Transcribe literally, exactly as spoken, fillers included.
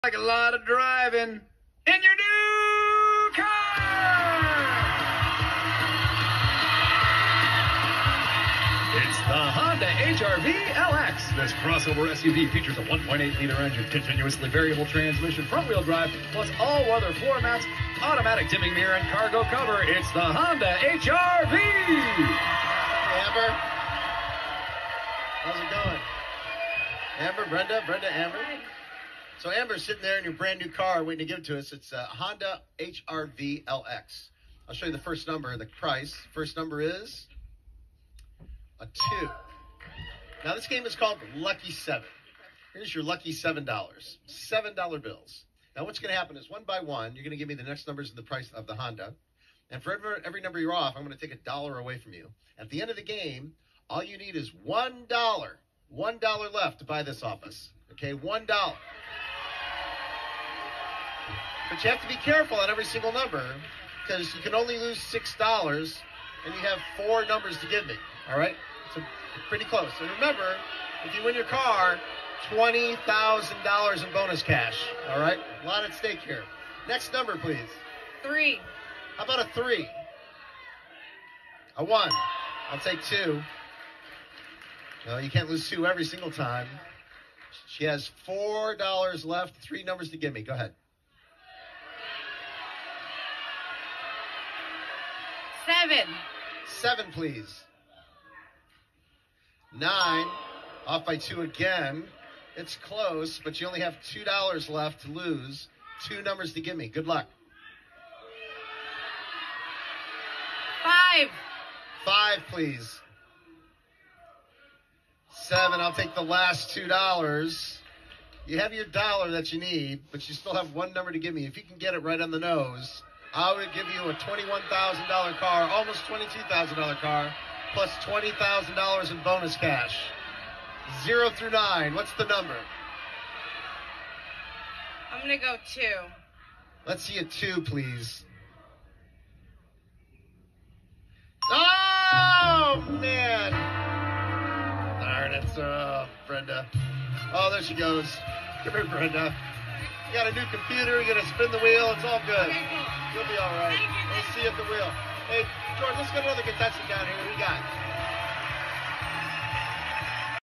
Like a lot of driving in your new car. It's the Honda H R V L X. This crossover S U V features a one point eight liter engine, continuously variable transmission, front-wheel drive, plus all-weather floor mats, automatic dimming mirror, and cargo cover. It's the Honda H R V. Hey, Amber. How's it going? Amber, Brenda, Brenda, Amber. So Amber's sitting there in your brand new car waiting to give it to us. It's a Honda H R V L X. I'll show you the first number, the price. First number is a two. Now this game is called Lucky Seven. Here's your lucky seven dollars. Seven dollar bills. Now what's going to happen is one by one, you're going to give me the next numbers of the price of the Honda. And for every, every number you're off, I'm going to take a dollar away from you. At the end of the game, all you need is one dollar. One dollar left to buy this off us. Okay, one dollar. But you have to be careful on every single number because you can only lose six dollars and you have four numbers to give me, all right? So pretty close. And remember, if you win your car, twenty thousand dollars in bonus cash, all right? A lot at stake here. Next number, please. Three. How about a three? A one. I'll take two. No, you can't lose two every single time. She has four dollars left, three numbers to give me. Go ahead. Seven. Seven, please. Nine. Off by two again. It's close, but you only have two dollars left to lose. Two numbers to give me. Good luck. Five. Five, please. Seven. I'll take the last two dollars. You have your dollar that you need, but you still have one number to give me. If you can get it right on the nose, I would give you a twenty-one thousand dollar car, almost twenty-two thousand dollar car, plus twenty thousand dollars in bonus cash. Zero through nine. What's the number? I'm going to go two. Let's see a two, please. Oh, man. Darn it. Oh, Brenda. Oh, there she goes. Come here, Brenda. You got a new computer. You're going to spin the wheel. It's all good. Okay, cool. You'll be all right. We'll see you at the wheel. Hey, George, let's get another contestant down here. Who we got?